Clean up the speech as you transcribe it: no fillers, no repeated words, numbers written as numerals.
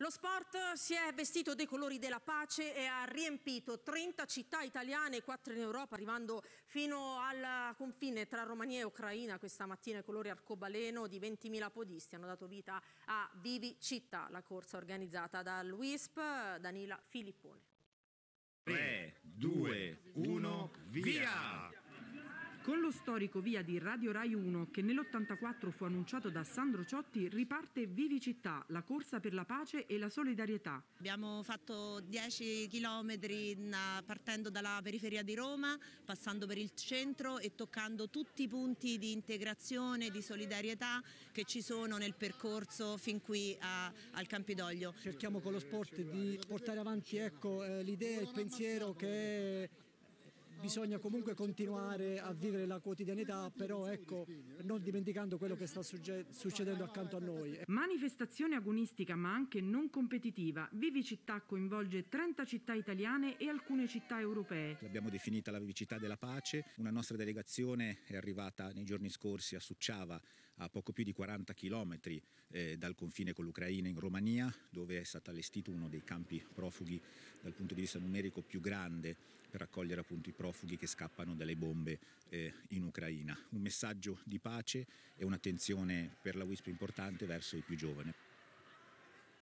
Lo sport si è vestito dei colori della pace e ha riempito 30 città italiane e 4 in Europa, arrivando fino al confine tra Romania e Ucraina. Questa mattina i colori arcobaleno di 20.000 podisti hanno dato vita a Vivi Città, la corsa organizzata dal WISP. Danila Filippone. 3, 2, 1, via! Con lo storico via di Radio Rai 1, che nell'84 fu annunciato da Sandro Ciotti, riparte Vivi Città, la corsa per la pace e la solidarietà. Abbiamo fatto 10 chilometri partendo dalla periferia di Roma, passando per il centro e toccando tutti i punti di integrazione, di solidarietà che ci sono nel percorso fin qui al Campidoglio. Cerchiamo con lo sport di portare avanti l'idea, il pensiero che bisogna comunque continuare a vivere la quotidianità, però non dimenticando quello che sta succedendo accanto a noi. Manifestazione agonistica ma anche non competitiva. Vivi Città coinvolge 30 città italiane e alcune città europee. L'abbiamo definita la vivicità della pace. Una nostra delegazione è arrivata nei giorni scorsi a Suceava, a poco più di 40 chilometri dal confine con l'Ucraina, in Romania, dove è stato allestito uno dei campi profughi dal punto di vista numerico più grande per raccogliere appunto i profughi che scappano dalle bombe in Ucraina. Un messaggio di pace e un'attenzione per la WISP importante verso i più giovani.